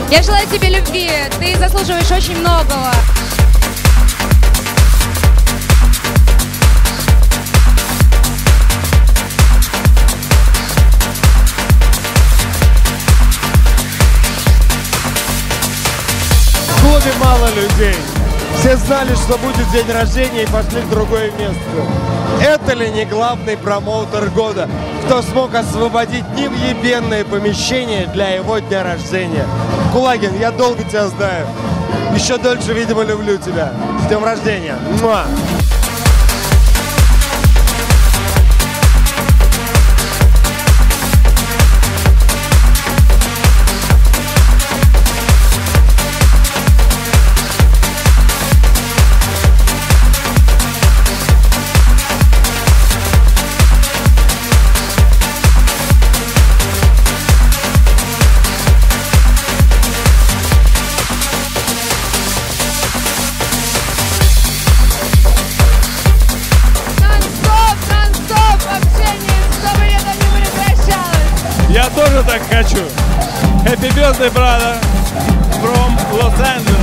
Я желаю тебе любви, ты заслуживаешь очень многого. В клубе мало людей. Все знали, что будет день рождения и пошли в другое место. Это ли не главный промоутер года, кто смог освободить невъебенное помещение для его дня рождения? Кулагин, я долго тебя знаю. Еще дольше, видимо, люблю тебя. С днем рождения. Муа! Я тоже так хочу. Happy birthday, brother, from Los Angeles.